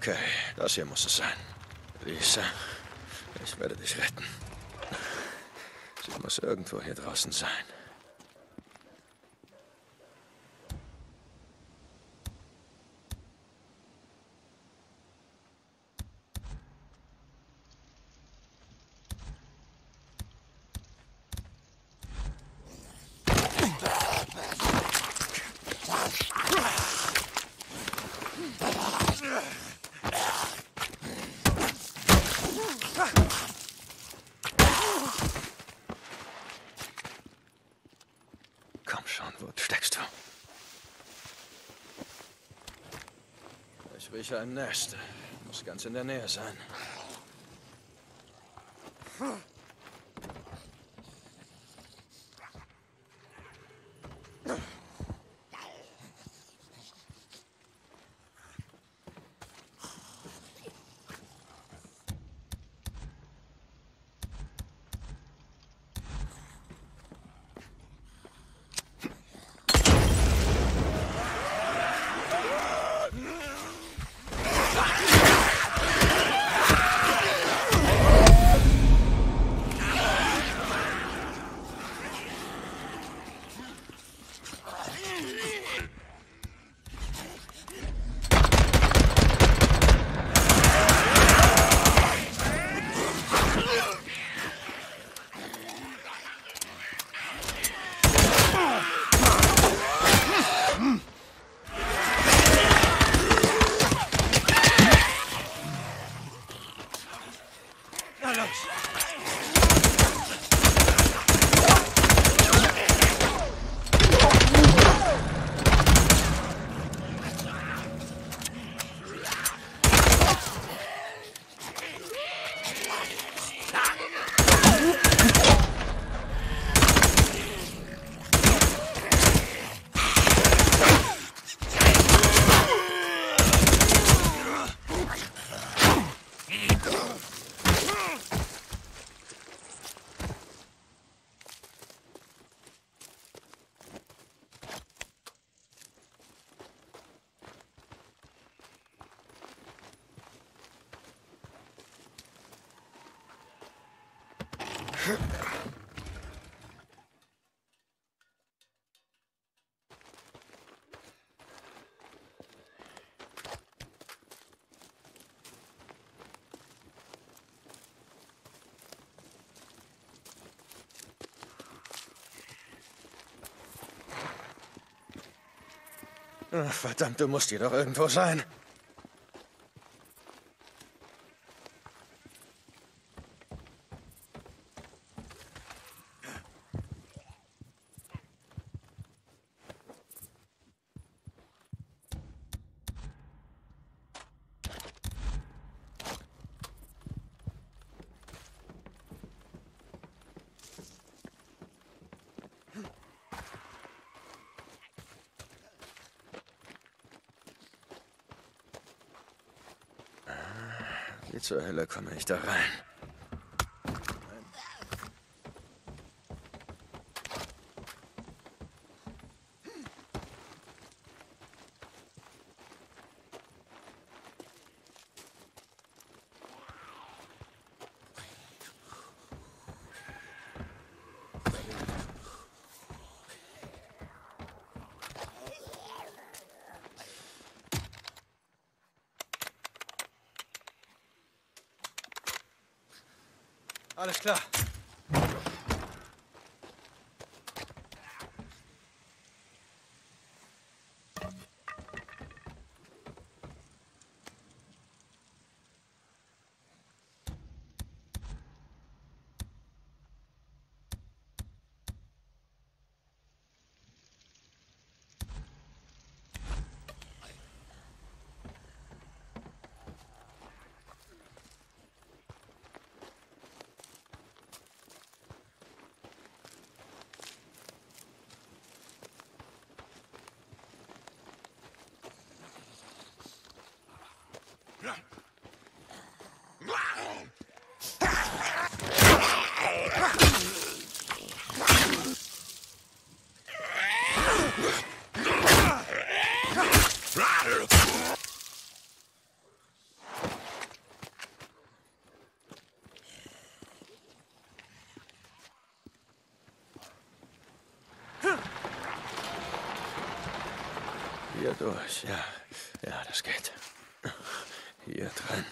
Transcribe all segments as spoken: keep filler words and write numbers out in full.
Okay, das hier muss es sein. Lisa, ich werde dich retten. Sie muss irgendwo hier draußen sein. Komm schon, wo steckst du? Ich rieche ein Nest. Muss ganz in der Nähe sein. Ach, verdammt, du musst hier doch irgendwo sein. Wie zur Hölle komme ich da rein? Alles klar. Hier durch, ja. Ja, das geht. Hier drin.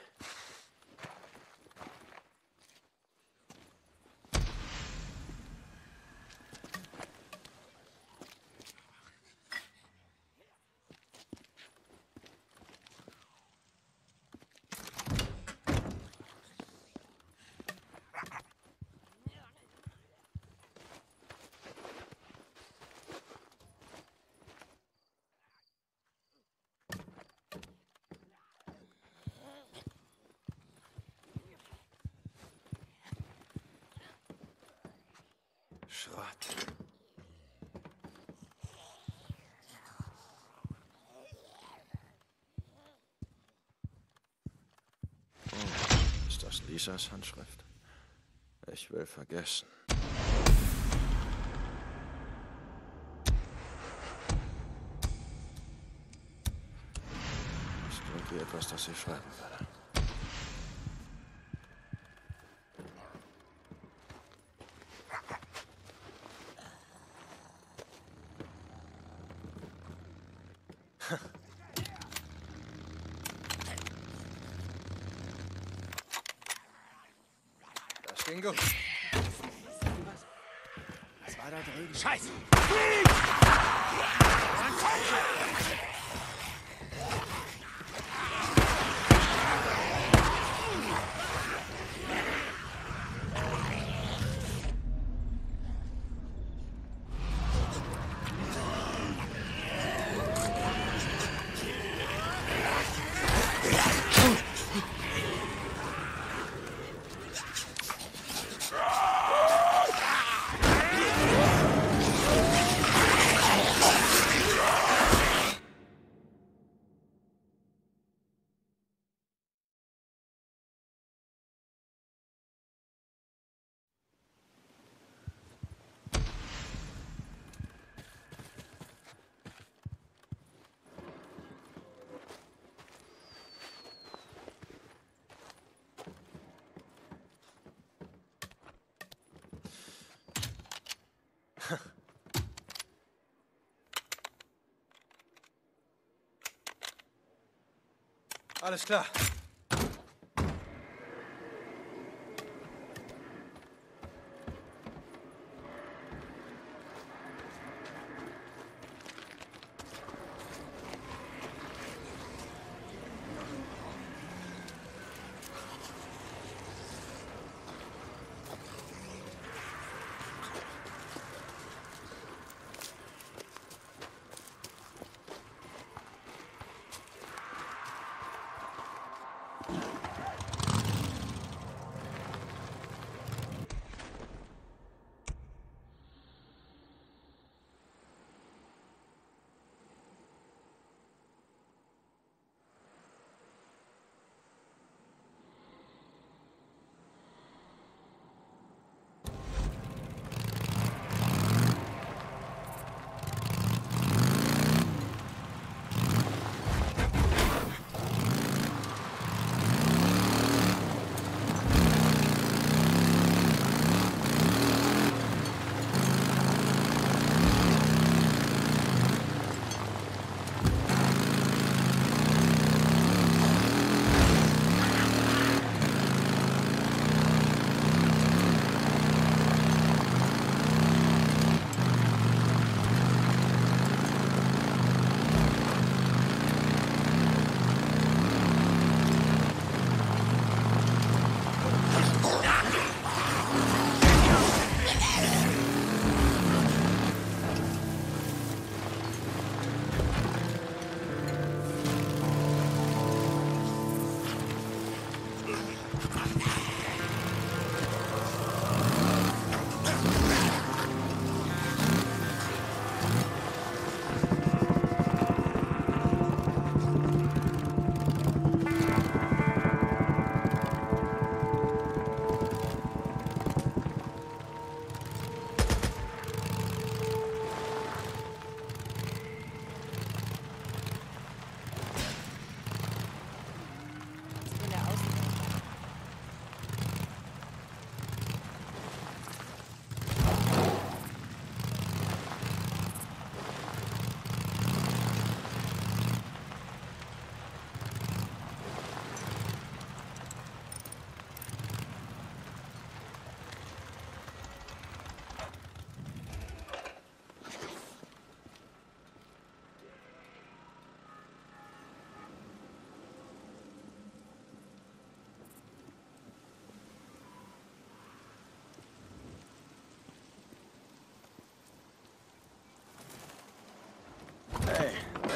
Schrott. Oh, ist das Lisas Handschrift? Ich will vergessen. Das klingt wie etwas, das sie schreiben würde. Das ging gut. Was war da drüben? Scheiße! Alles klar.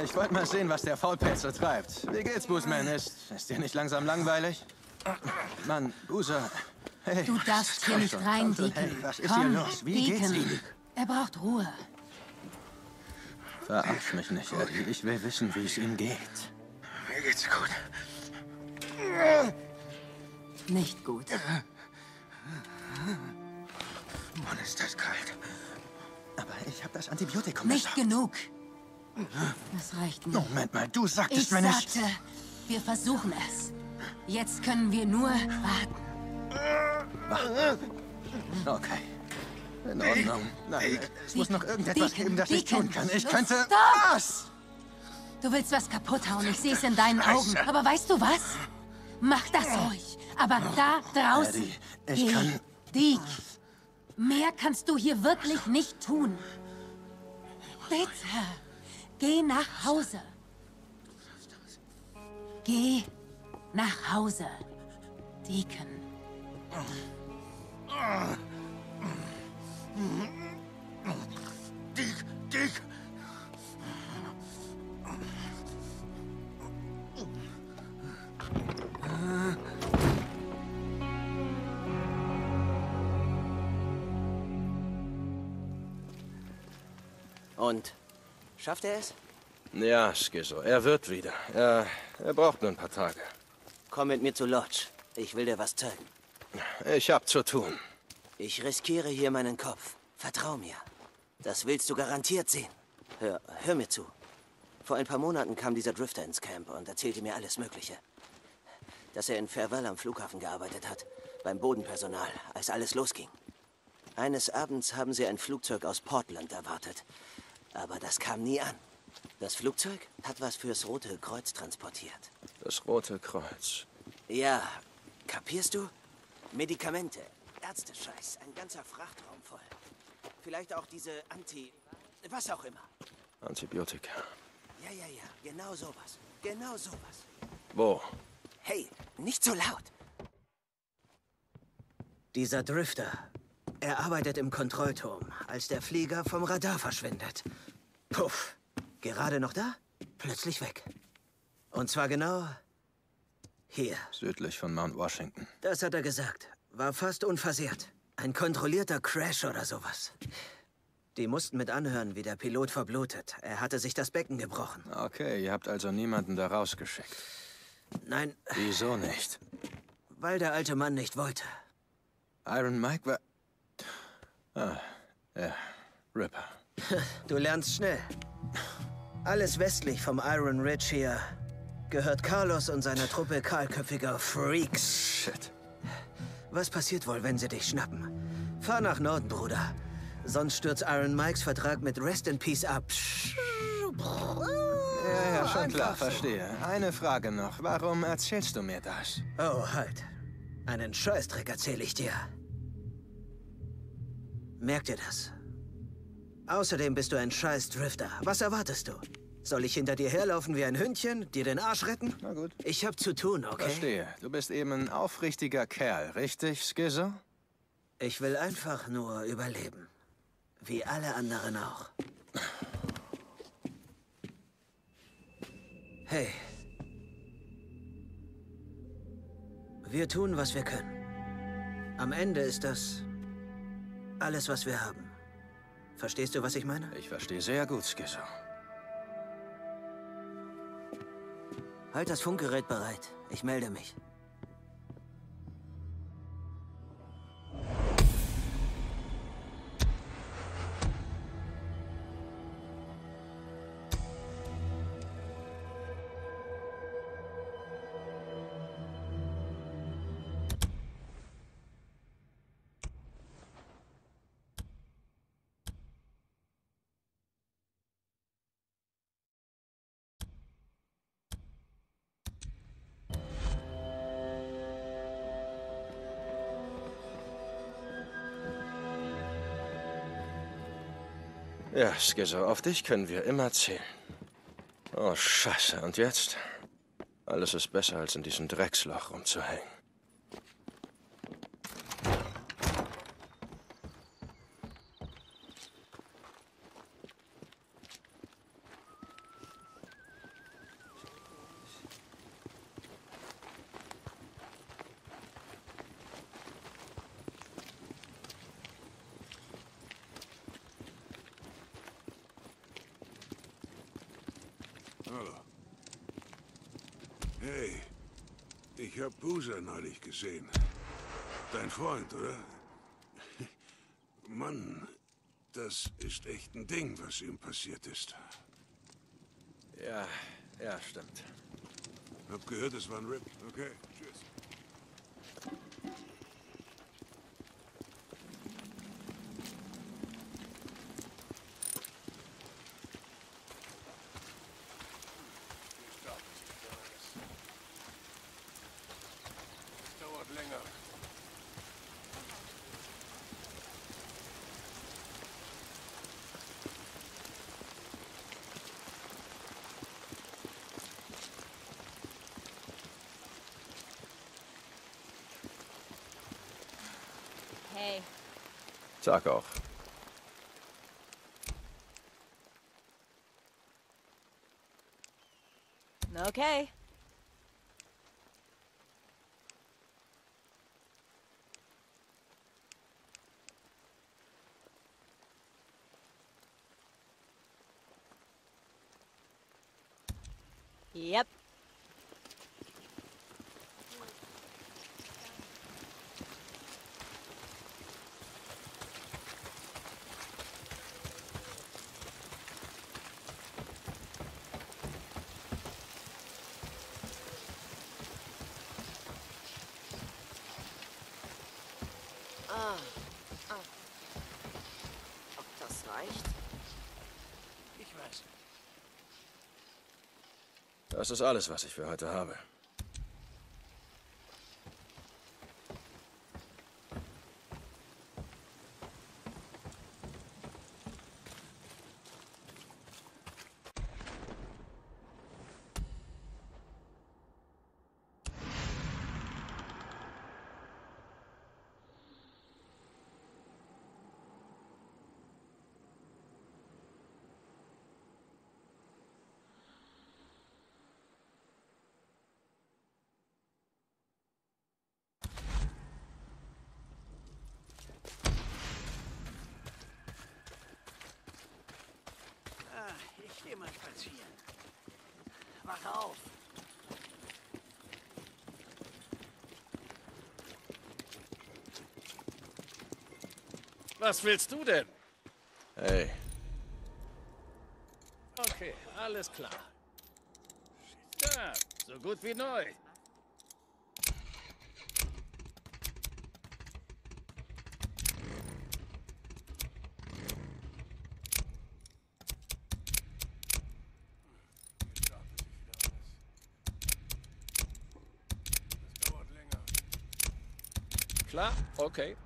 Ich wollte mal sehen, was der Faulpelz so treibt. Wie geht's, Boozman? Ist, ist dir nicht langsam langweilig? Mann, Boozer. Hey, Du darfst hier nicht rein, Deacon. Hey, was ist Komm, hier los? Wie geht's Deacon. ihm? Er braucht Ruhe. Verarsch mich nicht, Eddie. Ich will wissen, wie es ihm geht. Mir geht's gut. Nicht gut. Mann, ist das kalt. Aber ich habe das Antibiotikum Nicht gesagt. genug. Das reicht nicht. Moment mal, du sagtest, Ich wenn sagte, wir versuchen es. Jetzt können wir nur warten. ich... Okay. In Ordnung. Nein, es muss noch irgendetwas Deacon, geben, das ich Deacon. tun kann. Ich Los, könnte... stop! Was? Du willst was kaputt hauen, ich sehe es in deinen Augen. Aber weißt du was? Mach das ruhig. Aber da draußen... Eddie, ich Geh, kann... Deke, mehr kannst du hier wirklich nicht tun. Bitte, geh nach Hause. Geh nach Hause, Deacon. Dick, Dick. Und? Schafft er es? Ja, Skizzo, er wird wieder. Er, er braucht nur ein paar Tage. Komm mit mir zu Lodge. Ich will dir was zeigen. Ich hab zu tun. Ich riskiere hier meinen Kopf. Vertrau mir. Das willst du garantiert sehen. Hör, hör mir zu. Vor ein paar Monaten kam dieser Drifter ins Camp und erzählte mir alles Mögliche. Dass er in Farewell am Flughafen gearbeitet hat, beim Bodenpersonal, als alles losging. Eines Abends haben sie ein Flugzeug aus Portland erwartet. Aber das kam nie an. Das Flugzeug hat was fürs Rote Kreuz transportiert. Das Rote Kreuz. Ja, kapierst du? Medikamente, Ärztescheiß, ein ganzer Frachtraum voll. Vielleicht auch diese Anti... was auch immer. Antibiotika. Ja, ja, ja, genau sowas. Genau sowas. Wo? Hey, nicht so laut. Dieser Drifter, er arbeitet im Kontrollturm, als der Flieger vom Radar verschwindet. Puff, gerade noch da, plötzlich weg. Und zwar genau hier. Südlich von Mount Washington. Das hat er gesagt. War fast unversehrt. Ein kontrollierter Crash oder sowas. Die mussten mit anhören, wie der Pilot verblutet. Er hatte sich das Becken gebrochen. Okay, ihr habt also niemanden da rausgeschickt. Nein, Wieso nicht? weil der alte Mann nicht wollte. Iron Mike war... Ah, ja, Ripper. Du lernst schnell. Alles westlich vom Iron Ridge hier gehört Carlos und seiner Truppe kahlköpfiger Freaks. Shit. Was passiert wohl, wenn sie dich schnappen? Fahr nach Norden, Bruder. Sonst stürzt Iron Mikes Vertrag mit Rest in Peace ab. Ja, ja, schon klar, verstehe. Eine Frage noch. Warum erzählst du mir das? Oh, halt. Einen Scheißdreck erzähle ich dir. Merk dir das. Außerdem bist du ein Scheiß-Drifter. Was erwartest du? Soll ich hinter dir herlaufen wie ein Hündchen, dir den Arsch retten? Na gut. Ich hab zu tun, okay? Verstehe. Du bist eben ein aufrichtiger Kerl, richtig, Skizzo? Ich will einfach nur überleben. Wie alle anderen auch. Hey. Wir tun, was wir können. Am Ende ist das alles, was wir haben. Verstehst du, was ich meine? Ich verstehe sehr gut, Skizzo. Halt das Funkgerät bereit. Ich melde mich. Ja, Skizzo, auf dich können wir immer zählen. Oh, Scheiße. Und jetzt? Alles ist besser, als in diesem Drecksloch rumzuhängen. Ich habe Boozer neulich gesehen. Dein Freund, oder? Mann, das ist echt ein Ding, was ihm passiert ist. Ja, ja, stimmt. Hab gehört, es war ein Rip. Okay, tschüss. Das dauert länger. Hey. Sag auch. Okay. Yep. Ah. Ah. Ob das reicht? Ich weiß. Das ist alles, was ich für heute habe. Ah, ich geh mal spazieren. Wach auf. Was willst du denn? Hey, Okay, alles klar. Ja, so gut wie neu. Das dauert länger. Klar, okay.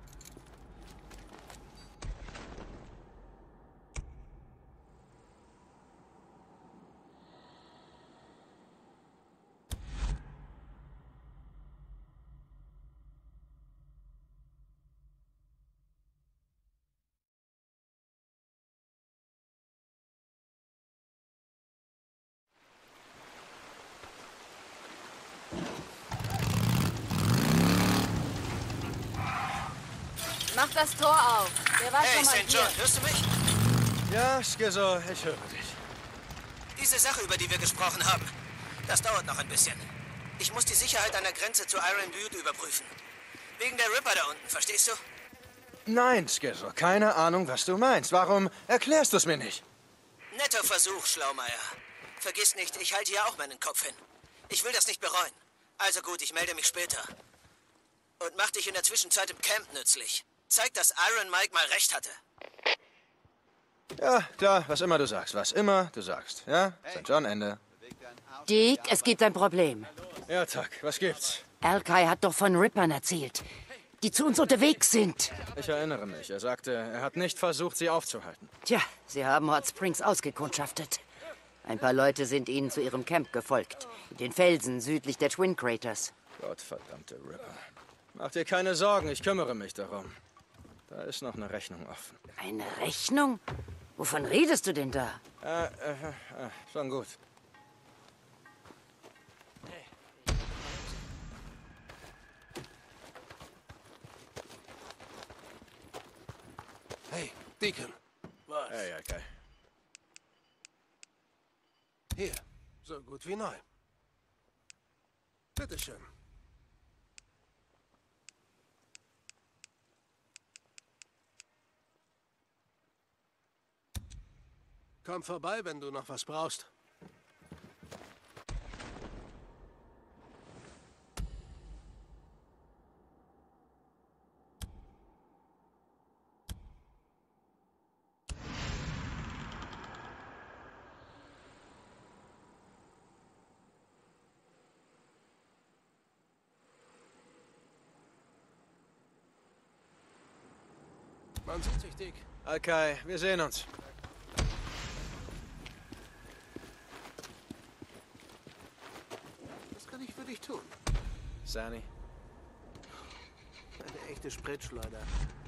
Mach das Tor auf. Der war Hey, schon mal Sankt hier. John, hörst du mich? ja, Skizzo, ich höre dich. Diese Sache, über die wir gesprochen haben, das dauert noch ein bisschen. Ich muss die Sicherheit an der Grenze zu Iron Butte überprüfen. Wegen der Ripper da unten, verstehst du? Nein, Skizzo, keine Ahnung, was du meinst. Warum erklärst du es mir nicht? Netter Versuch, Schlaumeier. Vergiss nicht, ich halte hier auch meinen Kopf hin. Ich will das nicht bereuen. Also gut, ich melde mich später. Und mach dich in der Zwischenzeit im Camp nützlich. Zeig, dass Iron Mike mal recht hatte. Ja, klar, was immer du sagst, was immer du sagst. Ja, Sankt John, Ende. Dick, es gibt ein Problem. Ja, Tuck, was gibt's? Alkai hat doch von Rippern erzählt, die zu uns unterwegs sind. Ich erinnere mich, er sagte, er hat nicht versucht, sie aufzuhalten. Tja, sie haben Hot Springs ausgekundschaftet. Ein paar Leute sind ihnen zu ihrem Camp gefolgt. In den Felsen südlich der Twin Craters. Gottverdammte Ripper. Mach dir keine Sorgen, ich kümmere mich darum. Da ist noch eine Rechnung offen. Eine Rechnung? Wovon redest du denn da? Äh, äh, äh, schon gut. Hey, Deacon. Was? Hey, okay. Hier, so gut wie neu. Bitteschön. Komm vorbei, wenn du noch was brauchst. Man sieht sich, Dick. Okay, wir sehen uns. Was kann ich für dich tun? Sunny. Eine echte Spritschleuder.